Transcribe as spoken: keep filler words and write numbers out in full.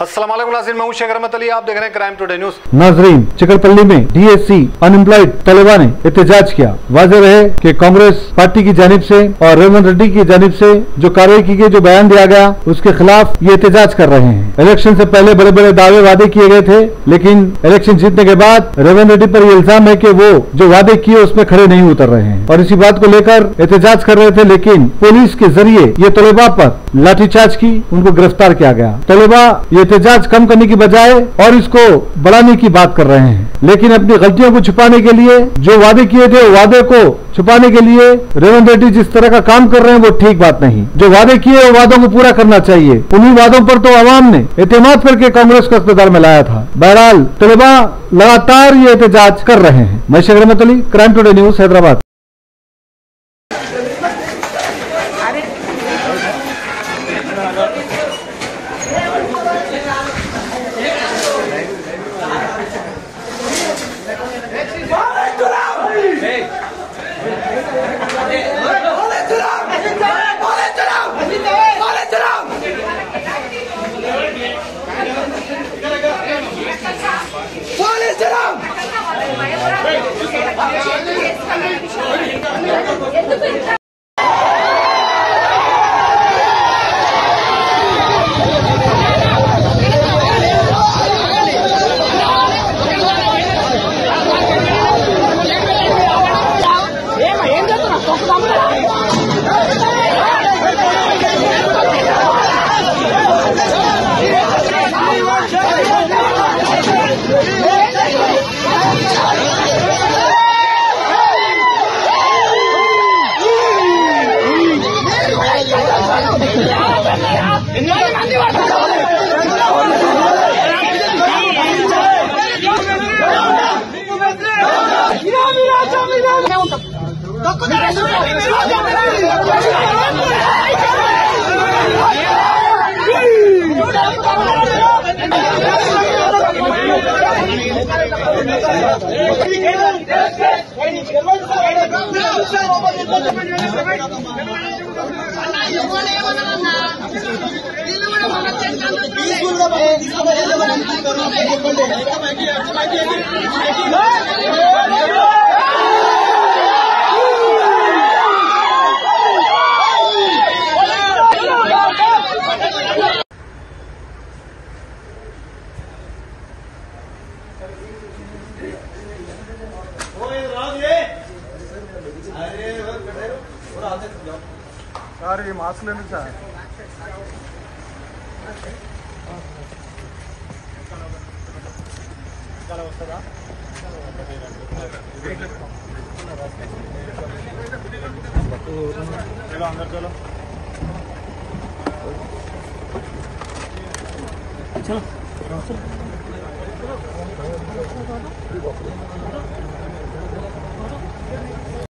अस्सलाम वालेकुम नाज़रीन, मैं हूं शेख रहमत अली, आप देख रहे हैं क्राइम टुडे न्यूज। नाजरीन, चिकलपल्ली में डीएससी अनएम्प्लॉयड तलबा ने एहतजाज किया। वाज़ेह रहे कि कांग्रेस पार्टी की जानिब से और रेवंत रेड्डी की जानिब से जो कार्रवाई की गई, जो बयान दिया गया, उसके खिलाफ ये एहतजाज कर रहे हैं। इलेक्शन से पहले बड़े बड़े दावे वादे किए गए थे, लेकिन इलेक्शन जीतने के बाद रेवंत रेड्डी पर यह इल्जाम है कि वो जो वादे किए उसमें खड़े नहीं उतर रहे हैं और इसी बात को लेकर एहतजाज कर रहे थे। लेकिन पुलिस के जरिए ये तलबा पर लाठीचार्ज की, उनको गिरफ्तार किया गया। तलबा ये एहतजाज कम करने की बजाय और इसको बढ़ाने की बात कर रहे हैं, लेकिन अपनी गलतियों को छुपाने के लिए, जो वादे किए थे वादे को छुपाने के लिए रेवंत रेड्डी जिस तरह का काम कर रहे हैं वो ठीक बात नहीं। जो वादे किए वो वादों को पूरा करना चाहिए। उन्हीं वादों पर तो आवाम ने एतमाद करके कांग्रेस को इक़्तिदार में लाया था। बहरहाल तलबा लगातार ये एहतजाज कर रहे हैं। मैं Sheikh Rahmat Ali, crime today news, Hyderabad. अरे मास्क लेने से चलो अंदर चलो चलो